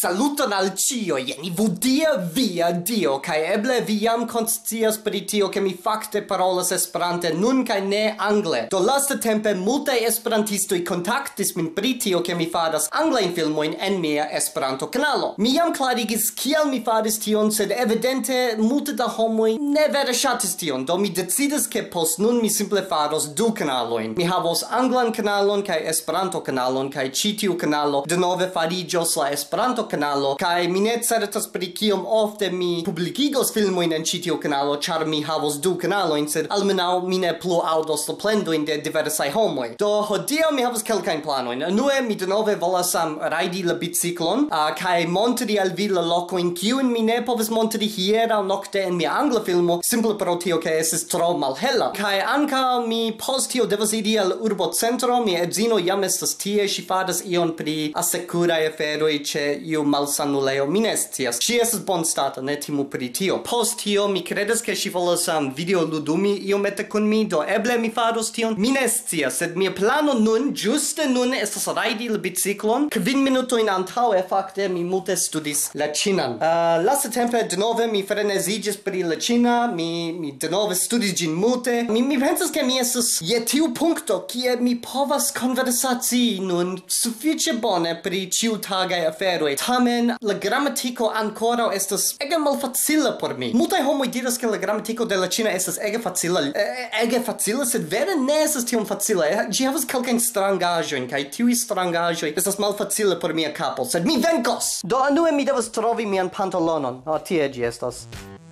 Saluton al cioi, ni vudia via Dio, kai eble vi jam konscias pri tio ke mi fakte parolas Esperante nun kai ne angle. Do lasta tempe multaj esperantistoj kontaktis min pri tio ke mi faras anglajn filmojn en mia Esperanto kanalo. Mi jam klarigis kial mi faris tion, sed evidente multe da homoj ne vere ŝatis tion. Do mi decidis ke post nun mi simple faros du kanalojn. Mi havos anglan kanalon kaj Esperanto kanalon, kaj ĉi tiu kanalo denove fariĝos la Esperanto kanalo, kai mi ne certas pri kiom ofte mi publikigos filmojn en ĉi tiu kanalo, ĉar mi havos du kanalojn, sed almenaŭ mi ne plu aŭdos la plendojn de diversaj homoj. Do hodiaŭ mi havas kelkajn planojn. Unue mi denove volas rajdi la biciklon, kaj montri al vi la lokojn kiujn mi ne povis montri hieraŭ nokte en mia angla filmo, simple pro tio ke estis tro malhela. Kaj ankaŭ mi post tio devas iri al urbocentro, mia edzino jam estas tie, ŝi faras ion pri asekuraj aferoj ĉe iu malsanuleo, mi ne scias. Ŝi estas bonstata, ne timu pri tio. Post tio mi kredas ke ŝi volas videoludumi iomete kun mi, do eble mi faros tion. Mi ne scias, sed mia plano nun, ĝuste nun, estas rajdi la biciklon. 5 minutojn antaŭe fakte mi multe studis la ĉinan. Lastatempe denove mi freneziĝis pri la ĉina, mi denove studis ĝin multe. Mi pensas ke mi estas je tiu punkto kie mi povas konversacii nun sufiĉe bone pri ĉiutagaj aferoj. Tamen la gramatiko ankoraŭ estas ege malfacila por mi. Multaj homoj diras ke la gramatiko de la ĉina estas ege facila, sed vere ne estas tiom facila. Ĝi havas kelkajn strangaĵojn, kaj tiuj strangaĵoj estas malfacile por mia kapo, sed mi venkos! Do unue mi devas trovi mian pantalonon. Tie ĝi estas.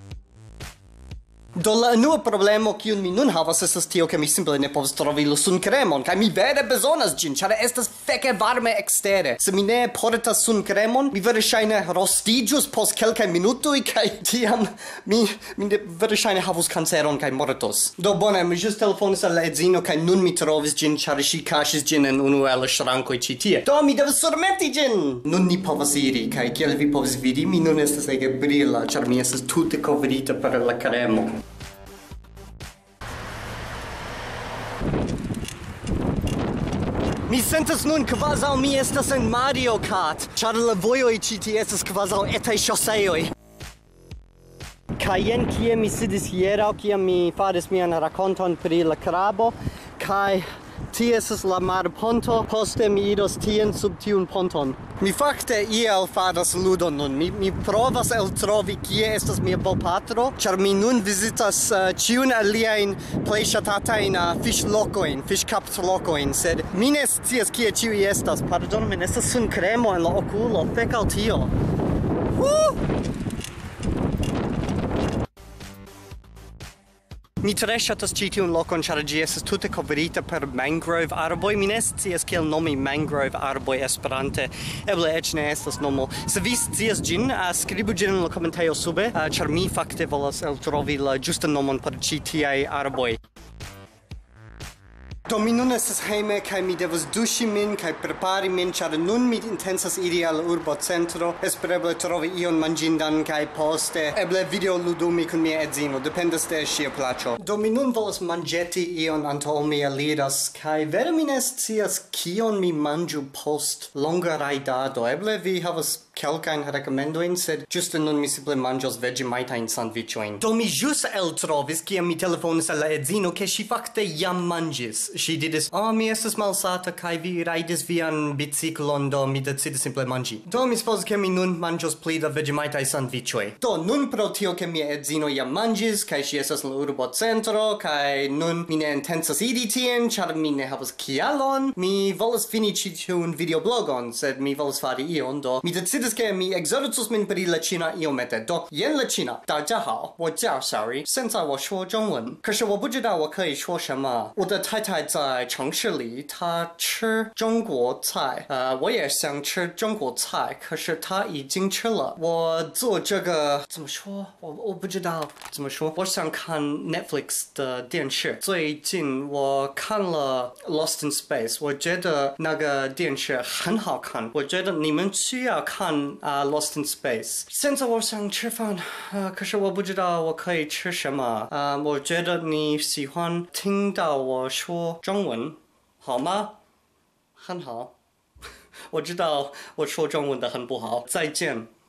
Do la unua problemo kiun mi nun havas estas tio ke mi simple ne povas trovi la sunkremon, kaj mi vere bezonas ĝin, ĉar estas feke varme ekstere. Se mi ne portas sunkremon, mi verŝajne rostiĝus post kelkaj minutoj, kaj tiam mi verŝajne havus kanceron kaj mortos. Do bone, mi ĵus telefonis al la edzino kaj nun mi trovis ĝin, ĉar ŝi kaŝis ĝin en unu el la ŝrankoj ĉi tie. Do mi devas surmeti ĝin! Nun ni povas iri, kaj kiel vi povas vidi, mi nun estas ege brila, ĉar mi estas tute kovrita per la kremo. Mi sentas nun kvazaŭ mi estas en Mario Kart, ĉar la vojoj ĉi tie estas kvazaŭ etaj ŝoseoj. Kaj jen kie mi sidis hieraŭ, kiam mi faris mian rakonton pri la krabo, kaj tie estas la marponto, poste mi iros tien sub tiun ponton. Mi fakte iel faras ludon nun. Mi provas eltrovi kie estas mia bopatro, ĉar mi nun vizitas ĉiujn aliajn plej ŝatatajn fiŝlokojn, fiŝkaptlokojn, sed mi ne scias kie ĉiuj estas. Pardonu min, estas sunkremo en la okulo, fek al tio. Mi tre ŝatas ĉi tiun lokon, ĉar ĝi estas tute kovrita per mangrove-arboj. Mi ne scias kiel nomi mangrove-arboj Esperante. Eble eĉ ne estas nomo. Se vi scias ĝin, skribu ĝin en la komentejo sube, ĉar mi fakte volas eltrovi la ĝustan nomon por ĉi tiaj arboj. Do mi nun estas hejme kaj mi devas duŝi min kaj prepari min, ĉar nun mi intencas iri al urbocentro, espereble trovi ion manĝindan kaj poste eble videoludumi kun mia edzino, dependas de ŝia plaĉo. Do mi nun volas manĝeti ion antaŭ mi eliras, kaj vere mi ne scias kion mi manĝu post longa rajdado. Eble vi havas kelkajn rekomendojn, sed ĝuste nun mi simple manĝos veĝemajtajn sandviĉojn. Do mi ĵus eltrovis, kiam mi telefonis al la edzino, ke ŝi fakte jam manĝis. Ŝi diris, mi estas malsata kaj vi rajdis vian biciklon, do mi decidis simple manĝi. Do mi supozas ke mi nun manĝos pli da veĝemajtaj sandviĉoj. Do nun pro tio ke mia edzino jam manĝis kaj ŝi estas en la urbocentro kaj nun mi ne intencas iri tien, ĉar mi ne havas kialon. Mi volas fini ĉi tiun videoblogon, sed mi volas fari ion, do mi decidis ke mi exercos min pri la ĉina iomete. Do jen la ĉina，大家好，我叫小鱼，现在我说中文，可是我不知道我可以说什么。我的太太在城市里，她吃中国菜，我也想吃中国菜，可是她已经吃了。我做这个怎么说？我不知道怎么说。我想看 Netflix 的电视，最近我看了 Lost in Space， 我觉得那个电视很好看，我觉得你们需要看Lost in Space。现在我想吃饭，可是我不知道我可以吃什么。我觉得你喜欢听到我说中文，好吗？很好。 我知道我说中文的很不好，再见。